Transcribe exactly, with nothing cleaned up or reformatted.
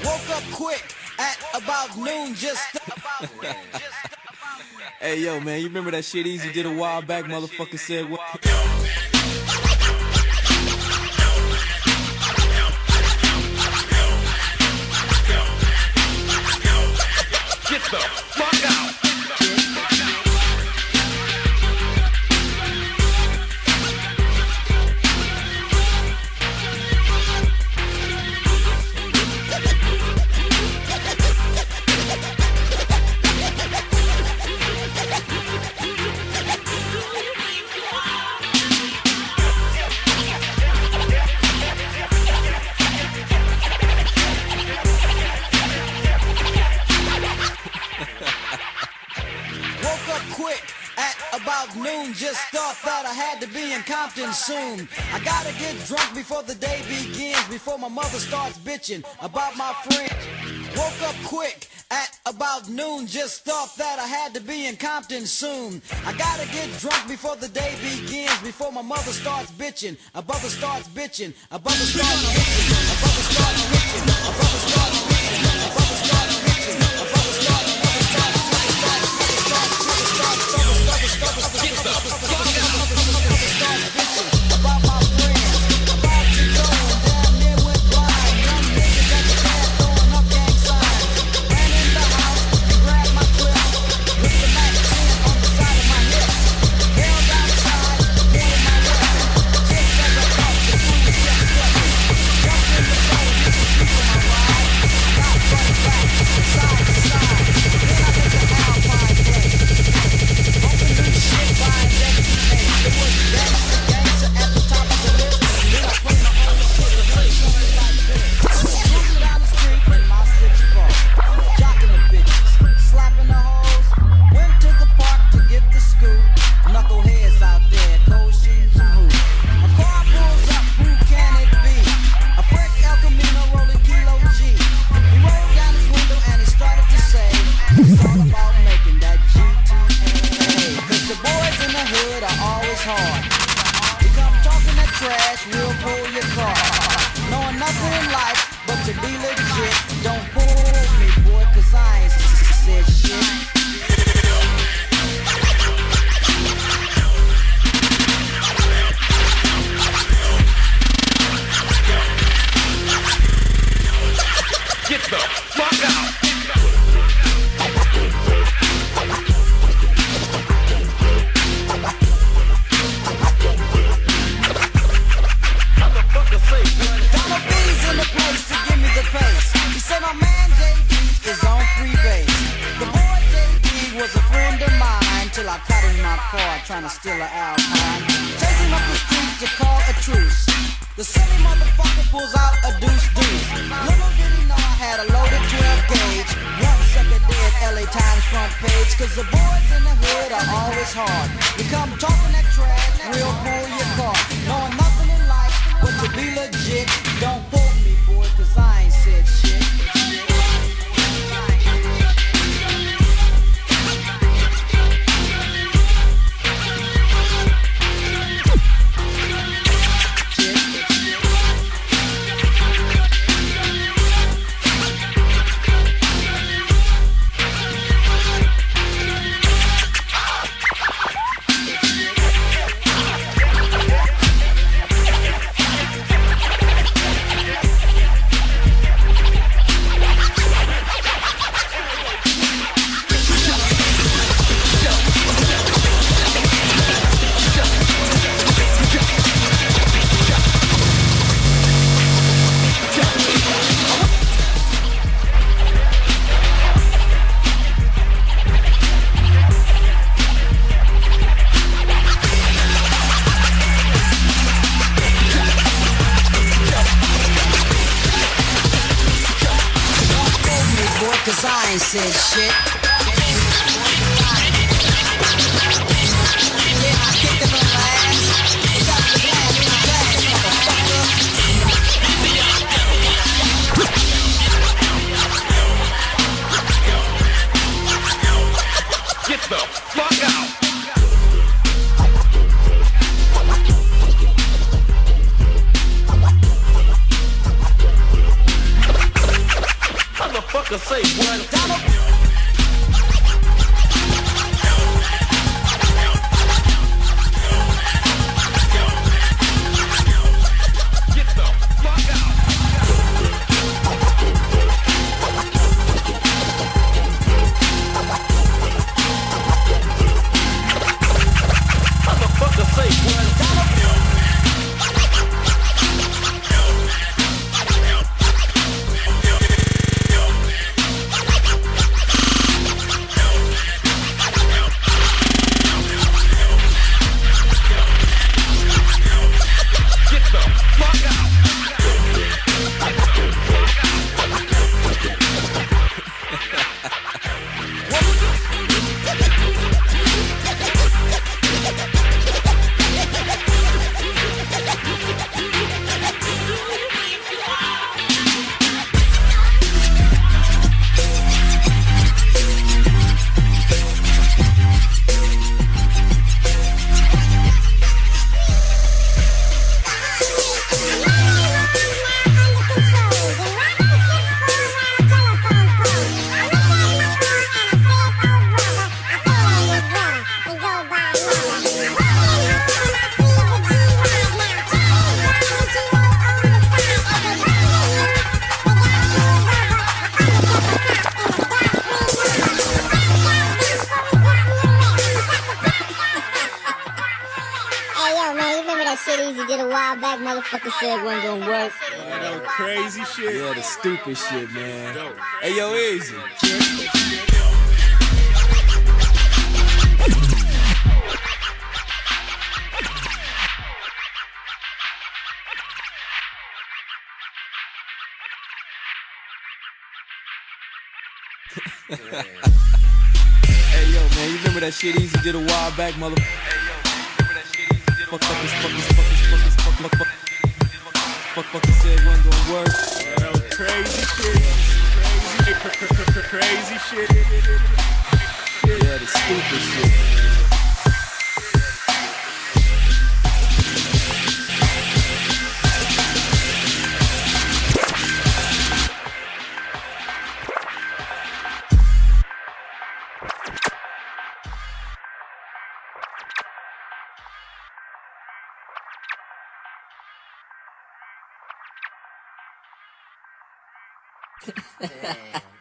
Woke up quick at about noon, just Hey, yo, man, you remember that shit Easy did a while back? Motherfucker said what? Get the fuck out! Noon, just thought that I had to be in Compton soon. I gotta get drunk before the day begins, before my mother starts bitching about my friend. Woke up quick at about noon, just thought that I had to be in Compton soon. I gotta get drunk before the day begins, before my mother starts bitching, a brother starts bitching, a brother starts bitching, a brother starts bitching, a brother starts bitching, a brother starts bitching, a brother starts Get the fuck out! About my friends, about to go and damn near went blind. Young niggas at the pad throwing up gang signs. Ran in the house and grabbed my clip. With the Mac ten on the side of my hip. Held outside, pointed my weapon. Just as I thought, the food kept stepping. Jumped in the boat, hit the street for my ride. Got running back, side to side. Then I went to Alpine Place. Open new shit by X T A. It was gangsta, gangsta at the top of the list. Then I played my own shit and heard something like this. Cruising down the street in my six four, jocking the bitches, slapping the hoes. Went to the park to get the scoop. Knuckleheads out there, cold shooting some hoops. A car pulls up, who can it be? A fresh El Camino rolling Kilo G. He rolled down his window and he started to say, it's all about making that G T A. Cause the boys in the hood are always hard. You come talking that trash, we'll pull your car. Knowing nothing in life but to be legit. Don't fool me, boy, cause I ain't said shit. Get the fuck out! Donald B's in the place to give me the pace. He said my man J D is on free base. The boy J D was a friend of mine till I caught him in my car trying to steal an Alpine. Chasing up the street to call a truce. The silly motherfucker pulls out a deuce deuce. Little did he know I had a loaded twelve gauge. One sucker dead, L A Times front page. Cause the boys in the hood are always hard. You come talking that trash, we'll pull your car. Knowing nothing in life but to be legit. Don't quote me, boy, cause I ain't said shit. Cause I ain't said shit. Yeah, I kicked it on my ass. Got the glass in the glass, motherfucker. Get the fuck out! motherfucker say what? Donald. Get the fuck out. Motherfucker say what? Get the fuck out. Hey, yo, man, you remember that shit Easy did a while back? Motherfucker said it wasn't gonna work. Man, that was crazy shit. Yeah, the stupid shit, man. Hey, yo, Easy. Hey, yo, man, you remember that shit Easy did a while back, motherfucker? Fuck, fuck, this, fuck, this, fuck, this, fuck, this, fuck, fuck, fuck, fuck, fucker said it wasn't gonna work. Yeah, that was crazy shit. Crazy, crazy shit. Yeah, the stupid shit, man. Damn.